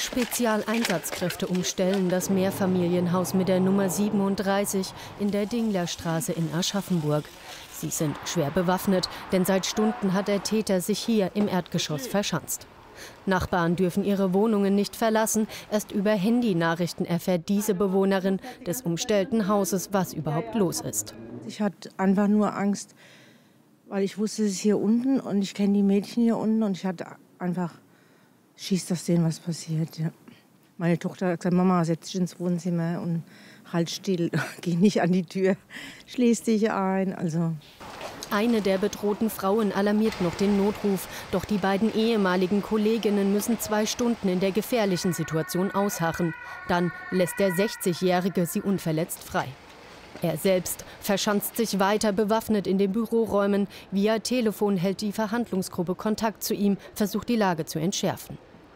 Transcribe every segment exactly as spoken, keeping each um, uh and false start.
Spezialeinsatzkräfte umstellen das Mehrfamilienhaus mit der Nummer siebenunddreißig in der Dinglerstraße in Aschaffenburg. Sie sind schwer bewaffnet, denn seit Stunden hat der Täter sich hier im Erdgeschoss verschanzt. Nachbarn dürfen ihre Wohnungen nicht verlassen. Erst über Handynachrichten erfährt diese Bewohnerin des umstellten Hauses, was überhaupt los ist. Ich hatte einfach nur Angst, weil ich wusste, es ist hier unten und ich kenne die Mädchen hier unten und ich hatte einfach schießt das denen, was passiert. Ja. Meine Tochter hat gesagt, Mama, setz dich ins Wohnzimmer und halt still, geh nicht an die Tür, schließ dich ein. Also. Eine der bedrohten Frauen alarmiert noch den Notruf. Doch die beiden ehemaligen Kolleginnen müssen zwei Stunden in der gefährlichen Situation ausharren. Dann lässt der sechzigjährige sie unverletzt frei. Er selbst verschanzt sich weiter bewaffnet in den Büroräumen. Via Telefon hält die Verhandlungsgruppe Kontakt zu ihm, versucht die Lage zu entschärfen.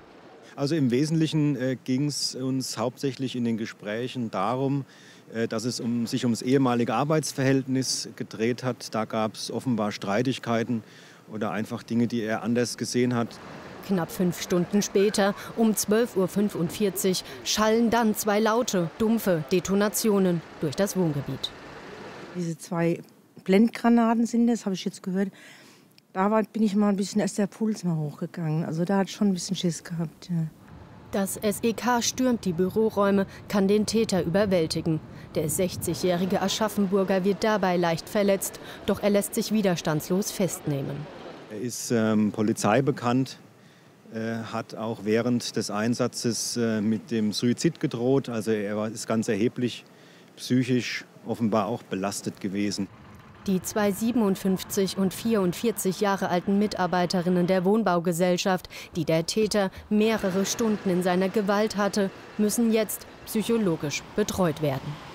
Also im Wesentlichen äh, ging es uns hauptsächlich in den Gesprächen darum, äh, dass es um, sich ums ehemalige Arbeitsverhältnis gedreht hat. Da gab es offenbar Streitigkeiten oder einfach Dinge, die er anders gesehen hat. Knapp fünf Stunden später, um zwölf Uhr fünfundvierzig, schallen dann zwei laute, dumpfe Detonationen durch das Wohngebiet. Diese zwei Blendgranaten sind das, habe ich jetzt gehört. Da war, bin ich mal ein bisschen, erst der Puls mal hochgegangen. Also da hat schon ein bisschen Schiss gehabt. Ja. Das S E K stürmt die Büroräume, kann den Täter überwältigen. Der sechzigjährige Aschaffenburger wird dabei leicht verletzt, doch er lässt sich widerstandslos festnehmen. Er ist ähm, Polizei bekannt, äh, hat auch während des Einsatzes äh, mit dem Suizid gedroht. Also er ist ganz erheblich psychisch offenbar auch belastet gewesen. Die zwei siebenundfünfzig und vierundvierzig Jahre alten Mitarbeiterinnen der Wohnbaugesellschaft, die der Täter mehrere Stunden in seiner Gewalt hatte, müssen jetzt psychologisch betreut werden.